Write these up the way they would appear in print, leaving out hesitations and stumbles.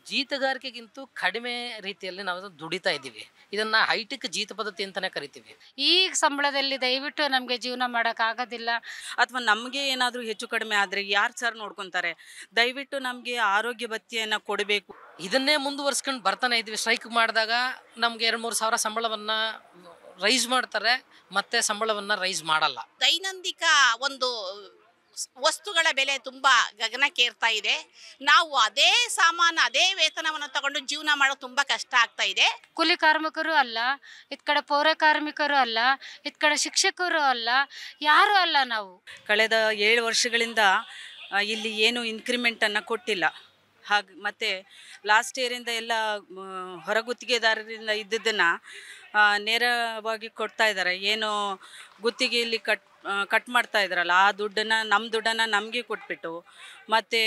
ಜೀತಗಾರಿಕೆಗಿಂತೂ ಕಡಿಮೆ ರೀತಿಯಲ್ಲಿ ನಾವು ದುಡಿತಾ ಇದ್ದೀವಿ. ಇದನ್ನ ಹೈಟೆಕ್ ಜೀತ ಪದ್ಧತಿ ಅಂತಾನೆ ಕರಿತೀವಿ. ಈ ಸಂಬಳದಲ್ಲಿ ದಯವಿಟ್ಟು ನಮಗೆ ಜೀವನ ಮಾಡೋಕ್ಕಾಗೋದಿಲ್ಲ. ಅಥವಾ ನಮಗೆ ಏನಾದರೂ ಹೆಚ್ಚು ಕಡಿಮೆ ಆದರೆ ಯಾರು ಸರ್ ನೋಡ್ಕೊತಾರೆ? ದಯವಿಟ್ಟು ನಮಗೆ ಆರೋಗ್ಯ ಭತ್ಯೆಯನ್ನು ಕೊಡಬೇಕು. ಇದನ್ನೇ ಮುಂದುವರ್ಸ್ಕೊಂಡು ಬರ್ತಾನೆ ಇದ್ವಿ. ಸ್ಟ್ರೈಕ್ ಮಾಡಿದಾಗ ನಮ್ಗೆ 2-3 ಸಾವಿರ ಸಂಬಳವನ್ನ ರೈಸ್ ಮಾಡ್ತಾರೆ, ಮತ್ತೆ ಸಂಬಳವನ್ನ ರೈಸ್ ಮಾಡಲ್ಲ. ದೈನಂದಿಕ ಒಂದು ವಸ್ತುಗಳ ಬೆಲೆ ತುಂಬ ಗಗನಕ್ಕೇರ್ತಾ ಇದೆ. ನಾವು ಅದೇ ಸಾಮಾನು ಅದೇ ವೇತನವನ್ನು ತಗೊಂಡು ಜೀವನ ಮಾಡೋದು ತುಂಬ ಕಷ್ಟ ಆಗ್ತಾ ಇದೆ. ಕೂಲಿ ಕಾರ್ಮಿಕರು ಅಲ್ಲ, ಇತ್ ಕಡೆ ಪೌರ ಕಾರ್ಮಿಕರು ಅಲ್ಲ, ಇತ್ ಕಡೆ ಶಿಕ್ಷಕರು ಅಲ್ಲ, ಯಾರು ಅಲ್ಲ. ನಾವು ಕಳೆದ 7 ವರ್ಷಗಳಿಂದ ಇಲ್ಲಿ ಏನು ಇನ್ಕ್ರಿಮೆಂಟನ್ನು ಕೊಟ್ಟಿಲ್ಲ. ಹಾಗೆ ಮತ್ತು ಲಾಸ್ಟ್ ಇಯರಿಂದ ಎಲ್ಲ ಹೊರಗುತ್ತಿಗೆದಾರರಿಂದ ಇದ್ದದ್ದನ್ನು ನೇರವಾಗಿ ಕೊಡ್ತಾ ಇದ್ದಾರೆ. ಏನು ಗುತ್ತಿಗೆಯಲ್ಲಿ ಕಟ್ ಮಾಡ್ತಾ ಇದ್ದಾರಲ್ಲ, ಆ ದುಡ್ಡನ್ನು ನಮ್ಮ ದುಡ್ಡನ್ನು ನಮಗೆ ಕೊಟ್ಬಿಟ್ಟು, ಮತ್ತು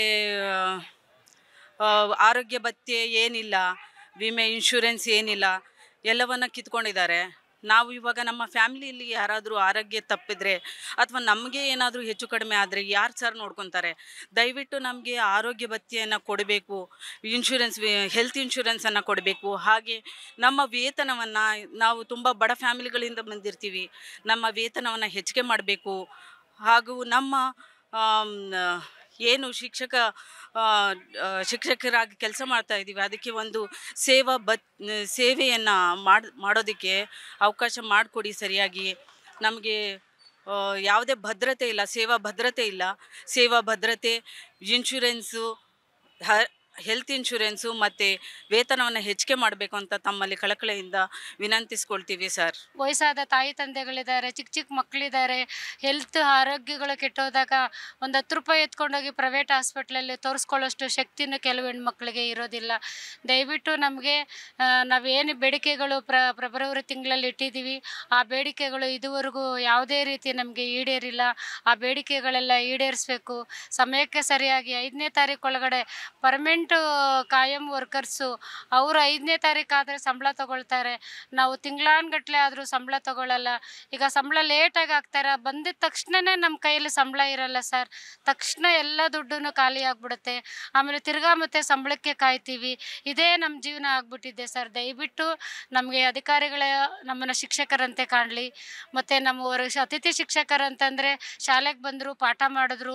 ಆರೋಗ್ಯ ಭತ್ಯೆ ಏನಿಲ್ಲ, ವಿಮೆ ಇನ್ಶೂರೆನ್ಸ್ ಏನಿಲ್ಲ, ಎಲ್ಲವನ್ನು ಕಿತ್ಕೊಂಡಿದ್ದಾರೆ. ನಾವು ಇವಾಗ ನಮ್ಮ ಫ್ಯಾಮಿಲಿಯಲ್ಲಿ ಯಾರಾದರೂ ಆರೋಗ್ಯ ತಪ್ಪಿದರೆ ಅಥವಾ ನಮಗೆ ಏನಾದರೂ ಹೆಚ್ಚು ಕಡಿಮೆ ಆದರೆ ಯಾರು ಸರ್ ನೋಡ್ಕೊತಾರೆ? ದಯವಿಟ್ಟು ನಮಗೆ ಆರೋಗ್ಯ ಭತ್ಯೆಯನ್ನು ಕೊಡಬೇಕು, ಹೆಲ್ತ್ ಇನ್ಶೂರೆನ್ಸನ್ನು ಕೊಡಬೇಕು. ಹಾಗೆ ನಮ್ಮ ವೇತನವನ್ನು, ನಾವು ತುಂಬ ಬಡ ಫ್ಯಾಮಿಲಿಗಳಿಂದ ಬಂದಿರ್ತೀವಿ, ನಮ್ಮ ವೇತನವನ್ನು ಹೆಚ್ಚಿಗೆ ಮಾಡಬೇಕು. ಹಾಗೂ ನಮ್ಮ ಏನು ಶಿಕ್ಷಕರಾಗಿ ಕೆಲಸ ಮಾಡ್ತಾ ಇದ್ದೀವಿ, ಅದಕ್ಕೆ ಒಂದು ಸೇವೆಯನ್ನು ಮಾಡೋದಕ್ಕೆ ಅವಕಾಶ ಮಾಡಿಕೊಡಿ. ಸರಿಯಾಗಿ ನಮಗೆ ಯಾವುದೇ ಭದ್ರತೆ ಇಲ್ಲ, ಸೇವಾ ಭದ್ರತೆ ಇನ್ಶೂರೆನ್ಸು, ಹೆಲ್ತ್ ಇನ್ಶೂರೆನ್ಸು ಮತ್ತು ವೇತನವನ್ನು ಹೆಚ್ಚಿಗೆ ಮಾಡಬೇಕು ಅಂತ ತಮ್ಮಲ್ಲಿ ಕಳಕಳಿಯಿಂದ ವಿನಂತಿಸ್ಕೊಳ್ತೀವಿ ಸರ್. ವಯಸ್ಸಾದ ತಾಯಿ ತಂದೆಗಳಿದ್ದಾರೆ, ಚಿಕ್ಕ ಚಿಕ್ಕ ಮಕ್ಕಳಿದ್ದಾರೆ. ಹೆಲ್ತ್ ಆರೋಗ್ಯಗಳು ಕೆಟ್ಟೋದಾಗ ಒಂದು 10 ರೂಪಾಯಿ ಎತ್ಕೊಂಡೋಗಿ ಪ್ರೈವೇಟ್ ಹಾಸ್ಪಿಟ್ಲಲ್ಲಿ ತೋರಿಸ್ಕೊಳ್ಳೋಷ್ಟು ಶಕ್ತಿನೂ ಕೆಲವು ಹೆಣ್ಮಕ್ಳಿಗೆ ಇರೋದಿಲ್ಲ. ದಯವಿಟ್ಟು ನಮಗೆ ನಾವೇನು ಬೇಡಿಕೆಗಳು ಫೆಬ್ರವರಿ ತಿಂಗಳಲ್ಲಿ ಇಟ್ಟಿದ್ದೀವಿ, ಆ ಬೇಡಿಕೆಗಳು ಇದುವರೆಗೂ ಯಾವುದೇ ರೀತಿ ನಮಗೆ ಈಡೇರಿಲ್ಲ. ಆ ಬೇಡಿಕೆಗಳೆಲ್ಲ ಈಡೇರಿಸಬೇಕು. ಸಮಯಕ್ಕೆ ಸರಿಯಾಗಿ 5ನೇ ತಾರೀಕು ಒಳಗಡೆ ಪರ್ಮನೆಂಟ್ ಕಾಯಂ ವರ್ಕರ್ಸು ಅವರು 5ನೇ ತಾರೀಕು ಆದರೆ ಸಂಬಳ ತಗೊಳ್ತಾರೆ. ನಾವು ತಿಂಗಳಾನ್ಗಟ್ಲೆ ಆದರೂ ಸಂಬಳ ತಗೊಳ್ಳಲ್ಲ. ಈಗ ಸಂಬಳ ಲೇಟಾಗಿ ಹಾಕ್ತಾರೆ, ಬಂದಿದ್ದ ತಕ್ಷಣವೇ ನಮ್ಮ ಕೈಯಲ್ಲಿ ಸಂಬಳ ಇರಲ್ಲ ಸರ್. ತಕ್ಷಣ ಎಲ್ಲ ದುಡ್ಡು ಖಾಲಿ ಆಗಿಬಿಡುತ್ತೆ. ಆಮೇಲೆ ತಿರ್ಗಾ ಮತ್ತೆ ಸಂಬಳಕ್ಕೆ ಕಾಯ್ತೀವಿ. ಇದೇ ನಮ್ಮ ಜೀವನ ಆಗ್ಬಿಟ್ಟಿದೆ ಸರ್. ದಯವಿಟ್ಟು ನಮಗೆ ಅಧಿಕಾರಿಗಳ ನಮ್ಮನ್ನು ಶಿಕ್ಷಕರಂತೆ ಕಾಣಲಿ. ಮತ್ತು ನಮ್ಮ ಅತಿಥಿ ಶಿಕ್ಷಕರಂತಂದರೆ ಶಾಲೆಗೆ ಬಂದರು, ಪಾಠ ಮಾಡಿದ್ರು,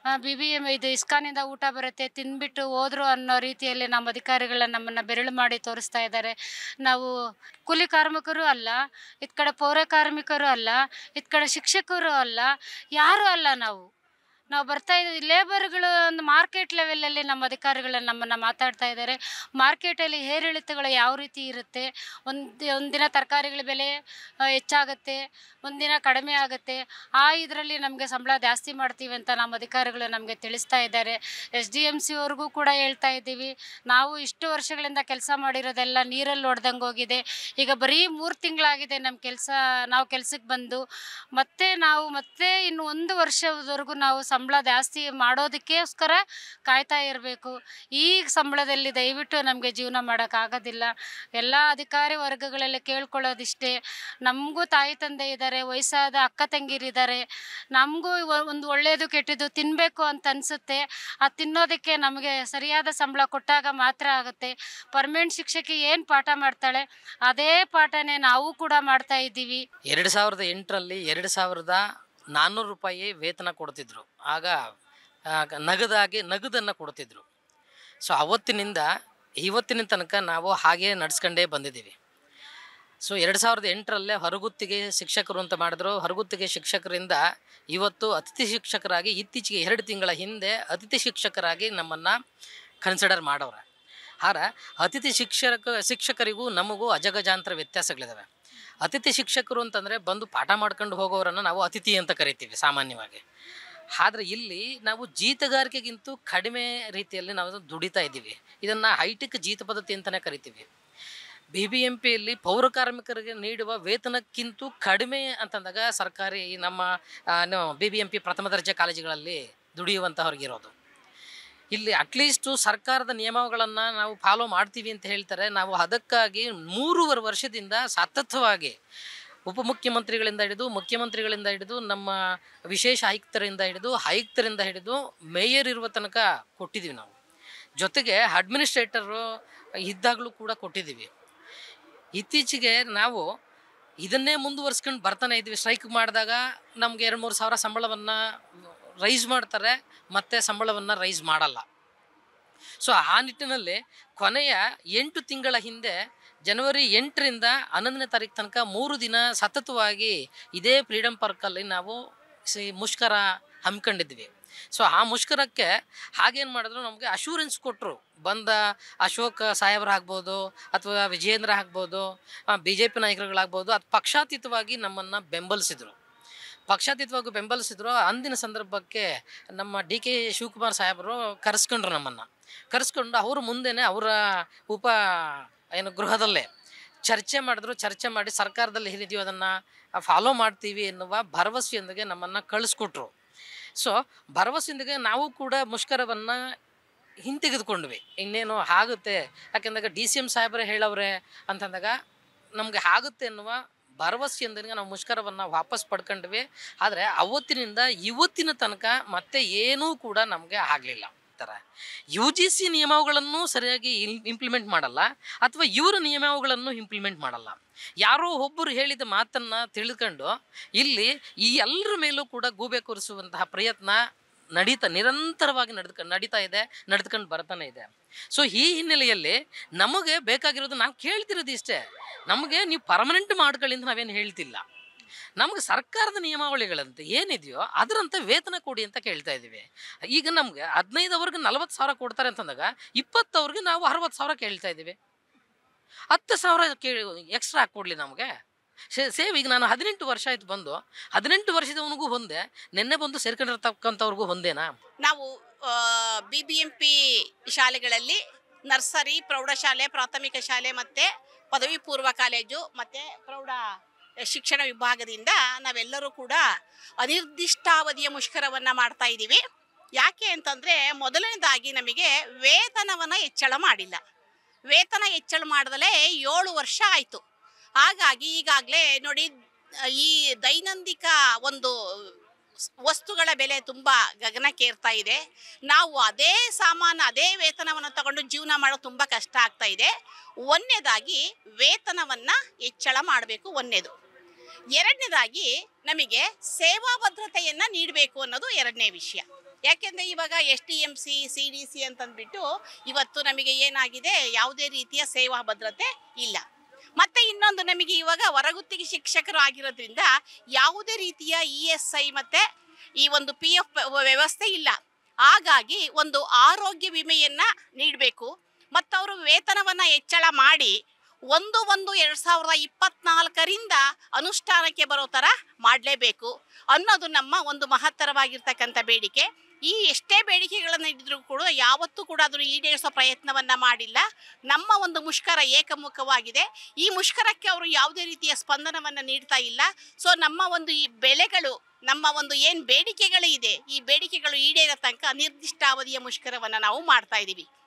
BBM ಇದು ಇಸ್ಕಾನಿಂದ ಊಟ ಬರುತ್ತೆ, ತಿಂದ್ಬಿಟ್ಟು ಹೋದ್ರು ಅನ್ನೋ ರೀತಿಯಲ್ಲಿ ನಮ್ಮ ಅಧಿಕಾರಿಗಳನ್ನ ನಮ್ಮನ್ನು ಬೆರಳು ಮಾಡಿ ತೋರಿಸ್ತಾ ಇದ್ದಾರೆ. ನಾವು ಕೂಲಿ ಕಾರ್ಮಿಕರು ಅಲ್ಲ, ಇತ್ ಕಡೆ ಪೌರ ಕಾರ್ಮಿಕರು ಅಲ್ಲ, ಇತ್ ಕಡೆ ಶಿಕ್ಷಕರು ಅಲ್ಲ, ಯಾರು ಅಲ್ಲ. ನಾವು ಬರ್ತಾ ಇದ್ದೀವಿ. ಲೇಬರ್ಗಳು ಒಂದು ಮಾರ್ಕೆಟ್ ಲೆವೆಲಲ್ಲಿ ನಮ್ಮ ಅಧಿಕಾರಿಗಳು ನಮ್ಮನ್ನು ಮಾತಾಡ್ತಾ ಇದ್ದಾರೆ. ಮಾರ್ಕೆಟಲ್ಲಿ ಏರಿಳಿತಗಳು ಯಾವ ರೀತಿ ಇರುತ್ತೆ, ಒಂದಿನ ತರಕಾರಿಗಳ ಬೆಲೆ ಹೆಚ್ಚಾಗುತ್ತೆ, ಒಂದಿನ ಕಡಿಮೆ ಆಗುತ್ತೆ. ಇದರಲ್ಲಿ ನಮಗೆ ಸಂಬಳ ಜಾಸ್ತಿ ಮಾಡ್ತೀವಿ ಅಂತ ನಮ್ಮ ಅಧಿಕಾರಿಗಳು ನಮಗೆ ತಿಳಿಸ್ತಾ ಇದ್ದಾರೆ. SDMC ಅವ್ರಿಗೂ ಕೂಡ ಹೇಳ್ತಾ ಇದ್ದೀವಿ, ನಾವು ಇಷ್ಟು ವರ್ಷಗಳಿಂದ ಕೆಲಸ ಮಾಡಿರೋದೆಲ್ಲ ನೀರಲ್ಲಿ ಹೊಡೆದಂಗೆ ಹೋಗಿದೆ. ಈಗ ಬರೀ 3 ತಿಂಗಳಾಗಿದೆ ನಾವು ಕೆಲಸಕ್ಕೆ ಬಂದು. ಮತ್ತೆ ಇನ್ನು 1 ವರ್ಷದವರೆಗೂ ನಾವು ಸಂಬಳ ಜಾಸ್ತಿ ಮಾಡೋದಕ್ಕೋಸ್ಕರ ಕಾಯ್ತಾ ಇರಬೇಕು. ಈ ಸಂಬಳದಲ್ಲಿ ದಯವಿಟ್ಟು ನಮಗೆ ಜೀವನ ಮಾಡೋಕ್ಕಾಗೋದಿಲ್ಲ. ಎಲ್ಲ ಅಧಿಕಾರಿ ವರ್ಗಗಳಲ್ಲಿ ಕೇಳ್ಕೊಳ್ಳೋದಿಷ್ಟೇ, ನಮಗೂ ತಾಯಿ ತಂದೆ ಇದ್ದಾರೆ, ವಯಸ್ಸಾದ ಅಕ್ಕ ತಂಗಿರಿದ್ದಾರೆ. ನಮಗೂ ಒಂದು ಒಳ್ಳೆಯದು ಕೆಟ್ಟದ್ದು ತಿನ್ನಬೇಕು ಅಂತ ಅನಿಸುತ್ತೆ. ಅದು ತಿನ್ನೋದಕ್ಕೆ ನಮಗೆ ಸರಿಯಾದ ಸಂಬಳ ಕೊಟ್ಟಾಗ ಮಾತ್ರ ಆಗುತ್ತೆ. ಪರ್ಮನೆಂಟ್ ಶಿಕ್ಷಕಿ ಏನು ಪಾಠ ಮಾಡ್ತಾಳೆ, ಅದೇ ಪಾಠನೇ ನಾವು ಕೂಡ ಮಾಡ್ತಾ ಇದ್ದೀವಿ. 2008ರಲ್ಲಿ 2400 ರೂಪಾಯಿ ವೇತನ ಕೊಡ್ತಿದ್ರು. ಆಗ ನಗದನ್ನು ಕೊಡ್ತಿದ್ರು. ಸೊ ಅವತ್ತಿನಿಂದ ಇವತ್ತಿನ ತನಕ ನಾವು ಹಾಗೇ ನಡ್ಸ್ಕೊಂಡೇ ಬಂದಿದ್ದೀವಿ. ಸೊ 2008ರಲ್ಲೇ ಹೊರಗುತ್ತಿಗೆ ಶಿಕ್ಷಕರು ಅಂತ ಮಾಡಿದ್ರು. ಹೊರಗುತ್ತಿಗೆ ಶಿಕ್ಷಕರಿಂದ ಇವತ್ತು ಅತಿಥಿ ಶಿಕ್ಷಕರಾಗಿ, ಇತ್ತೀಚೆಗೆ 2 ತಿಂಗಳ ಹಿಂದೆ ಅತಿಥಿ ಶಿಕ್ಷಕರಾಗಿ ನಮ್ಮನ್ನು ಕನ್ಸಿಡರ್ ಮಾಡವ್ರೆ. ಅತಿಥಿ ಶಿಕ್ಷಕರಿಗೂ ನಮಗೂ ಅಜಗಜಾಂತರ ವ್ಯತ್ಯಾಸಗಳಿದ್ದಾವೆ. ಅತಿಥಿ ಶಿಕ್ಷಕರು ಅಂತಂದರೆ ಬಂದು ಪಾಠ ಮಾಡ್ಕೊಂಡು ಹೋಗೋರನ್ನು ನಾವು ಅತಿಥಿ ಅಂತ ಕರಿತೀವಿ ಸಾಮಾನ್ಯವಾಗಿ. ಆದರೆ ಇಲ್ಲಿ ನಾವು ಜೀತಗಾರಿಕೆಗಿಂತೂ ಕಡಿಮೆ ರೀತಿಯಲ್ಲಿ ನಾವು ದುಡಿತಾ ಇದ್ದೀವಿ. ಇದನ್ನು ಹೈಟೆಕ್ ಜೀತ ಪದ್ಧತಿ ಅಂತಲೇ ಕರಿತೀವಿ. BBMPಯಲ್ಲಿ ಪೌರ ಕಾರ್ಮಿಕರಿಗೆ ನೀಡುವ ವೇತನಕ್ಕಿಂತೂ ಕಡಿಮೆ ಅಂತಂದಾಗ ಸರ್ಕಾರಿ ನಮ್ಮ BBMP ಪ್ರಥಮ ದರ್ಜೆ ಕಾಲೇಜುಗಳಲ್ಲಿ ದುಡಿಯುವಂತಹವ್ರಿಗಿರೋದು. ಇಲ್ಲಿ ಅಟ್ಲೀಸ್ಟು ಸರ್ಕಾರದ ನಿಯಮಗಳನ್ನು ನಾವು ಫಾಲೋ ಮಾಡ್ತೀವಿ ಅಂತ ಹೇಳ್ತಾರೆ. ನಾವು ಅದಕ್ಕಾಗಿ 3.5 ವರ್ಷದಿಂದ ಸತತವಾಗಿ ಉಪಮುಖ್ಯಮಂತ್ರಿಗಳಿಂದ ಹಿಡಿದು, ಮುಖ್ಯಮಂತ್ರಿಗಳಿಂದ ಹಿಡಿದು, ನಮ್ಮ ವಿಶೇಷ ಆಯುಕ್ತರಿಂದ ಹಿಡಿದು ಮೇಯರ್ ಇರುವ ತನಕ ಕೊಟ್ಟಿದ್ದೀವಿ ನಾವು. ಜೊತೆಗೆ ಅಡ್ಮಿನಿಸ್ಟ್ರೇಟರು ಇದ್ದಾಗಲೂ ಕೂಡ ಕೊಟ್ಟಿದ್ದೀವಿ. ಇತ್ತೀಚೆಗೆ ನಾವು ಇದನ್ನೇ ಮುಂದುವರ್ಸ್ಕೊಂಡು ಬರ್ತಾನೆ ಇದ್ವಿ. ಸ್ಟ್ರೈಕ್ ಮಾಡಿದಾಗ ನಮ್ಗೆ 2-3 ಸಾವಿರ ಸಂಬಳವನ್ನು ರೈಸ್ ಮಾಡ್ತಾರೆ, ಮತ್ತೆ ಸಂಬಳವನ್ನು ರೈಸ್ ಮಾಡಲ್ಲ. ಸೊ ಆ ನಿಟ್ಟಿನಲ್ಲಿ ಕೊನೆಯ 8 ತಿಂಗಳ ಹಿಂದೆ ಜನವರಿ 8ರಿಂದ 11ನೇ ತಾರೀಕು ತನಕ 3 ದಿನ ಸತತವಾಗಿ ಇದೇ ಫ್ರೀಡಮ್ ಪಾರ್ಕಲ್ಲಿ ನಾವು ಮುಷ್ಕರ ಹಮ್ಮಿಕೊಂಡಿದ್ವಿ. ಸೊ ಆ ಮುಷ್ಕರಕ್ಕೆ ಹಾಗೇನು ಮಾಡಿದ್ರು, ನಮಗೆ ಅಶ್ಯೂರೆನ್ಸ್ ಕೊಟ್ಟರು. ಬಂದ ಅಶೋಕ್ ಸಾಹೇಬರಾಗ್ಬೋದು ಅಥವಾ ವಿಜಯೇಂದ್ರ ಆಗ್ಬೋದು, BJP ನಾಯಕರುಗಳಾಗ್ಬೋದು, ಅದು ಪಕ್ಷಾತೀತವಾಗಿ ನಮ್ಮನ್ನು ಬೆಂಬಲಿಸಿದ್ರು. ಅಂದಿನ ಸಂದರ್ಭಕ್ಕೆ ನಮ್ಮ DK ಶಿವಕುಮಾರ್ ಸಾಹೇಬರು ಕರೆಸ್ಕೊಂಡು ಅವ್ರ ಮುಂದೆನೇ ಅವರ ಗೃಹದಲ್ಲೇ ಚರ್ಚೆ ಮಾಡಿ ಸರ್ಕಾರದಲ್ಲಿ ಏನಿದೆಯೋ ಅದನ್ನು ಫಾಲೋ ಮಾಡ್ತೀವಿ ಎನ್ನುವ ಭರವಸೆಯೊಂದಿಗೆ ನಮ್ಮನ್ನು ಕಳಿಸ್ಕೊಟ್ರು. ಸೊ ಭರವಸೆಯೊಂದಿಗೆ ನಾವು ಕೂಡ ಮುಷ್ಕರವನ್ನು ಹಿಂತೆಗೆದುಕೊಂಡ್ವಿ. ಇನ್ನೇನು ಆಗುತ್ತೆ, ಯಾಕೆಂದಾಗ DCM ಸಾಹೇಬರೇ ಹೇಳವ್ರೆ ಅಂತಂದಾಗ ನಮಗೆ ಆಗುತ್ತೆ ಎನ್ನುವ ಭರವಸೆಯೊಂದಿಗೆ ನಾವು ಮುಷ್ಕರವನ್ನು ವಾಪಸ್ ಪಡ್ಕೊಂಡ್ವಿ. ಆದರೆ ಅವತ್ತಿನಿಂದ ಇವತ್ತಿನ ತನಕ ಮತ್ತೆ ಏನೂ ಕೂಡ ನಮಗೆ ಆಗಲಿಲ್ಲ. UGC ನಿಯಮಗಳನ್ನು ಸರಿಯಾಗಿ ಇಂಪ್ಲಿಮೆಂಟ್ ಮಾಡಲ್ಲ, ಅಥವಾ ಇವರ ನಿಯಮಗಳನ್ನು ಇಂಪ್ಲಿಮೆಂಟ್ ಮಾಡಲ್ಲ. ಯಾರೋ ಒಬ್ಬರು ಹೇಳಿದ ಮಾತನ್ನು ತಿಳಿದುಕೊಂಡು ಇಲ್ಲಿ ಈ ಎಲ್ಲರ ಮೇಲೂ ಕೂಡ ಗೂಬೆ ಕೂರಿಸುವಂತಹ ಪ್ರಯತ್ನ ನಿರಂತರವಾಗಿ ನಡೆದುಕೊಂಡು ಬರ್ತಾನೆ ಇದೆ. ಸೊ ಈ ಹಿನ್ನೆಲೆಯಲ್ಲಿ ನಮಗೆ ಬೇಕಾಗಿರೋದು, ನಾವು ಕೇಳ್ತಿರೋದು ಇಷ್ಟೇ, ನಮಗೆ ನೀವು ಪರ್ಮನೆಂಟ್ ಮಾಡ್ಕೊಳ್ಳಿ ಅಂತ ನಾವೇನು ಹೇಳ್ತಿಲ್ಲ. ನಮ್ಗೆ ಸರ್ಕಾರದ ನಿಯಮಾವಳಿಗಳಂತೆ ಏನಿದೆಯೋ ಅದರಂತೆ ವೇತನ ಕೊಡಿ ಅಂತ ಕೇಳ್ತಾ ಇದ್ದೀವಿ. ಈಗ ನಮ್ಗೆ 15 ಅವ್ರಿಗೆ 40 ಸಾವಿರ ಕೊಡ್ತಾರೆ ಅಂತಂದಾಗ 20 ಅವ್ರಿಗೆ ನಾವು 60 ಸಾವಿರ ಕೇಳ್ತಾ ಇದ್ದೀವಿ. 10 ಸಾವಿರ ಎಕ್ಸ್ಟ್ರಾ ಕೊಡಲಿ ನಮಗೆ. ಸೇವ್ ಈಗ ನಾನು 18 ವರ್ಷ ಆಯ್ತು ಬಂದು, 18 ವರ್ಷದವನಿಗೂ ಹೊಂದೆ, ನಿನ್ನೆ ಬಂದು ಸೇರ್ಕೊಂಡಿರ್ತಕ್ಕಂಥವ್ರಿಗೂ ಹೊಂದೇನಾ? ನಾವು BBMP ಶಾಲೆಗಳಲ್ಲಿ ನರ್ಸರಿ, ಪ್ರೌಢಶಾಲೆ, ಪ್ರಾಥಮಿಕ ಶಾಲೆ ಮತ್ತು ಪದವಿ ಪೂರ್ವ ಕಾಲೇಜು ಮತ್ತು ಪ್ರೌಢ ಶಿಕ್ಷಣ ವಿಭಾಗದಿಂದ ನಾವೆಲ್ಲರೂ ಕೂಡ ಅನಿರ್ದಿಷ್ಟಾವಧಿಯ ಮುಷ್ಕರವನ್ನು ಮಾಡ್ತಾ ಇದ್ದೀವಿ. ಯಾಕೆ ಅಂತಂದರೆ, ಮೊದಲನೇದಾಗಿ ನಮಗೆ ವೇತನವನ್ನು ಹೆಚ್ಚಳ ಮಾಡಿಲ್ಲ. ವೇತನ ಹೆಚ್ಚಳ ಮಾಡದಲೇ 7 ವರ್ಷ ಆಯಿತು. ಹಾಗಾಗಿ ಈಗಾಗಲೇ ನೋಡಿ, ಈ ದೈನಂದಿಕ ಒಂದು ವಸ್ತುಗಳ ಬೆಲೆ ತುಂಬ ಗಗನಕ್ಕೇರ್ತಾ ಇದೆ. ನಾವು ಅದೇ ಸಾಮಾನು, ಅದೇ ವೇತನವನ್ನು ತಗೊಂಡು ಜೀವನ ಮಾಡೋದು ತುಂಬ ಕಷ್ಟ ಆಗ್ತಾ ಇದೆ. ಒಂದನೇದಾಗಿ ವೇತನವನ್ನು ಹೆಚ್ಚಳ ಮಾಡಬೇಕು, ಒಂದನೇದು. ಎರಡನೇದಾಗಿ ನಮಗೆ ಸೇವಾ ಭದ್ರತೆಯನ್ನು ನೀಡಬೇಕು ಅನ್ನೋದು ಎರಡನೇ ವಿಷಯ. ಯಾಕೆಂದರೆ ಇವಾಗ STMC, CDC ಅಂತಂದ್ಬಿಟ್ಟು ಇವತ್ತು ನಮಗೆ ಏನಾಗಿದೆ, ಯಾವುದೇ ರೀತಿಯ ಸೇವಾ ಭದ್ರತೆ ಇಲ್ಲ. ಮತ್ತು ಇನ್ನೊಂದು, ನಮಗೆ ಇವಾಗ ಹೊರಗುತ್ತಿಗೆ ಶಿಕ್ಷಕರು ಆಗಿರೋದ್ರಿಂದ ಯಾವುದೇ ರೀತಿಯ ESI ಮತ್ತು ಈ ಒಂದು PF ವ್ಯವಸ್ಥೆ ಇಲ್ಲ. ಹಾಗಾಗಿ ಒಂದು ಆರೋಗ್ಯ ವಿಮೆಯನ್ನು ನೀಡಬೇಕು ಮತ್ತು ಅವರು ವೇತನವನ್ನು ಹೆಚ್ಚಳ ಮಾಡಿ 1/1/2024ರಿಂದ ಅನುಷ್ಠಾನಕ್ಕೆ ಬರೋ ಥರ ಮಾಡಲೇಬೇಕು ಅನ್ನೋದು ನಮ್ಮ ಒಂದು ಮಹತ್ತರವಾಗಿರ್ತಕ್ಕಂಥ ಬೇಡಿಕೆ. ಈ ಎಷ್ಟೇ ಬೇಡಿಕೆಗಳನ್ನು ಇದ್ದರೂ ಕೂಡ ಯಾವತ್ತೂ ಕೂಡ ಅದನ್ನು ಈಡೇರಿಸೋ ಪ್ರಯತ್ನವನ್ನು ಮಾಡಿಲ್ಲ. ನಮ್ಮ ಒಂದು ಮುಷ್ಕರ ಏಕಮುಖವಾಗಿದೆ. ಈ ಮುಷ್ಕರಕ್ಕೆ ಅವರು ಯಾವುದೇ ರೀತಿಯ ಸ್ಪಂದನವನ್ನು ನೀಡ್ತಾ ಇಲ್ಲ. ಸೊ ನಮ್ಮ ಒಂದು ಈ ಬೆಲೆಗಳು, ನಮ್ಮ ಒಂದು ಏನು ಬೇಡಿಕೆಗಳು ಇದೆ, ಈ ಬೇಡಿಕೆಗಳು ಈಡೇರೋ ತನಕ ಅನಿರ್ದಿಷ್ಟಾವಧಿಯ ಮುಷ್ಕರವನ್ನು ನಾವು ಮಾಡ್ತಾ ಇದ್ದೀವಿ.